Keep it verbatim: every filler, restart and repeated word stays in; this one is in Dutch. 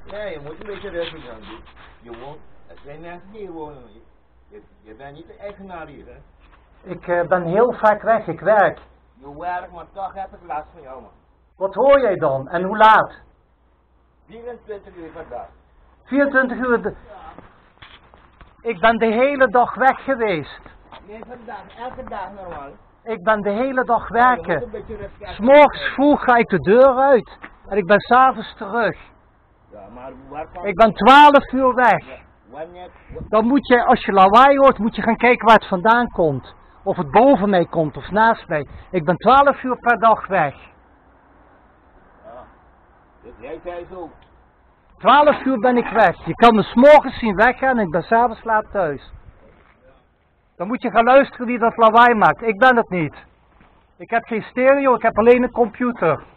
Nee, je moet een beetje rustig aan doen. Je woont, er zijn mensen die hier wonen. Je, je, je bent niet de eigenaar hier, hè. Ik uh, ben heel vaak weg, ik werk. Je werkt, maar toch heb ik last van jou, man. Wat hoor jij dan? En hoe laat? vierentwintig uur per dag. vierentwintig uur. De... Ik ben de hele dag weg geweest. Nee, vandaag, elke dag normaal. Ik ben de hele dag werken. Ja, 's Morgens vroeg ga ik de deur uit. En ik ben 's avonds terug. Ja, maar waar kan... Ik ben twaalf uur weg. Ja, wanneer... Dan moet je, als je lawaai hoort, moet je gaan kijken waar het vandaan komt. Of het boven mij komt of naast mij. Ik ben twaalf uur per dag weg. Ja, dus jij zei zo. twaalf uur ben ik weg. Je kan me 's morgens zien weggaan en ik ben 's avonds laat thuis. Dan moet je gaan luisteren wie dat lawaai maakt. Ik ben het niet. Ik heb geen stereo, ik heb alleen een computer.